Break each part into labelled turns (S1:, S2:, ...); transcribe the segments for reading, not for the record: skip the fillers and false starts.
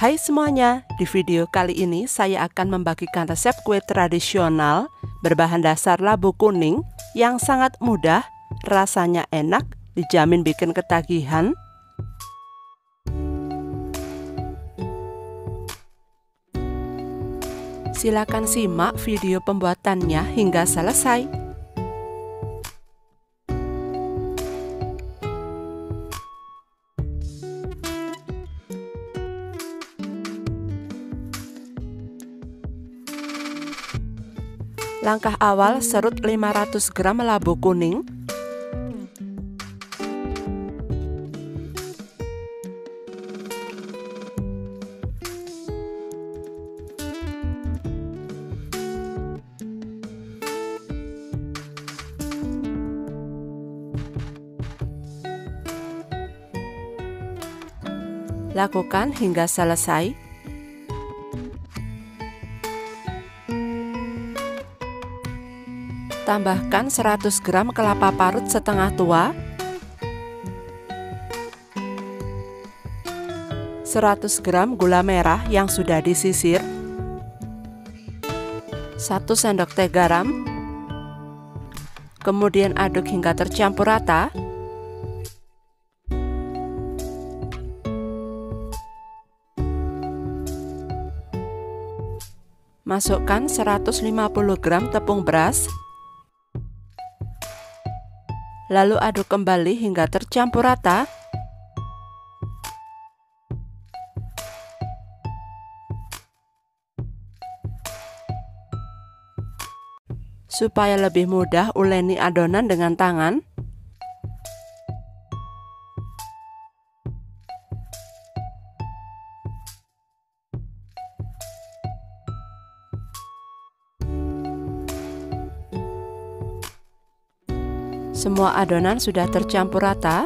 S1: Hai semuanya, di video kali ini saya akan membagikan resep kue tradisional berbahan dasar labu kuning yang sangat mudah, rasanya enak, dijamin bikin ketagihan. Silakan simak video pembuatannya hingga selesai. Langkah awal, serut 500 gram labu kuning. Lakukan hingga selesai. Tambahkan 100 gram kelapa parut setengah tua, 100 gram gula merah yang sudah disisir, 1 sendok teh garam, kemudian aduk hingga tercampur rata. Masukkan 150 gram tepung beras. Lalu aduk kembali hingga tercampur rata. Supaya lebih mudah uleni adonan dengan tangan. Semua adonan sudah tercampur rata.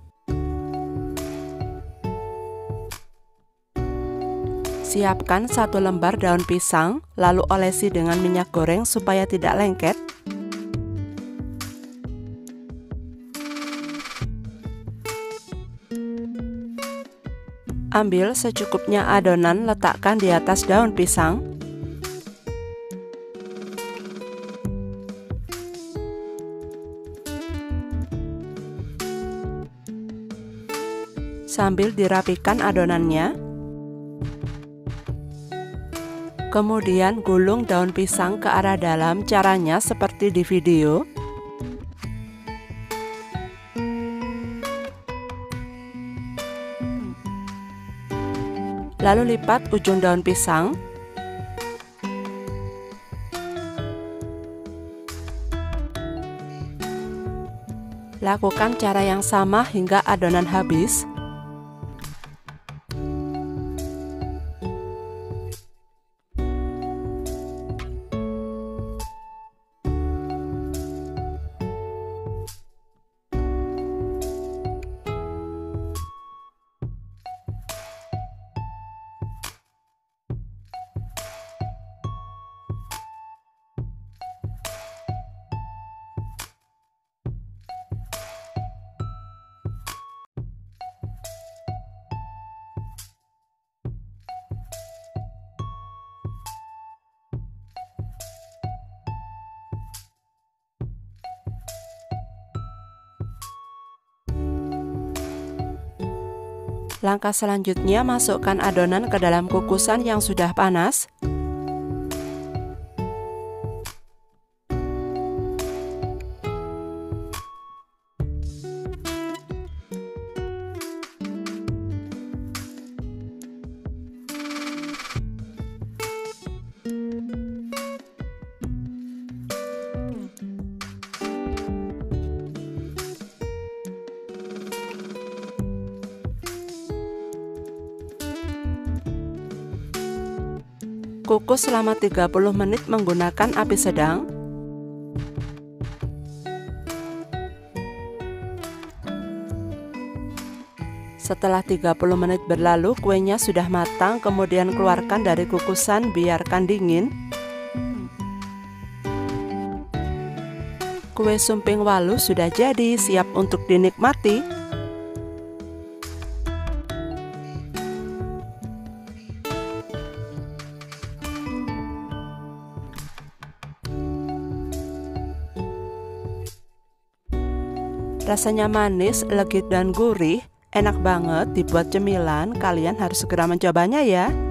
S1: Siapkan 1 lembar daun pisang, lalu olesi dengan minyak goreng supaya tidak lengket. Ambil secukupnya adonan, letakkan di atas daun pisang. Sambil dirapikan adonannya. Kemudian gulung daun pisang ke arah dalam, caranya seperti di video. Lalu lipat ujung daun pisang. Lakukan cara yang sama hingga adonan habis. Langkah selanjutnya, masukkan adonan ke dalam kukusan yang sudah panas. Kukus selama 30 menit menggunakan api sedang. Setelah 30 menit berlalu, kuenya sudah matang, kemudian keluarkan dari kukusan, biarkan dingin. Kue sumping walu sudah jadi, siap untuk dinikmati. Rasanya manis, legit dan gurih, enak banget dibuat cemilan. Kalian harus segera mencobanya ya.